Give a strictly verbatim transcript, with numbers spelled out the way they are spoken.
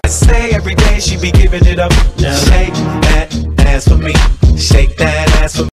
Say every day she be giving it up. Shake that ass for me. Shake that ass for me.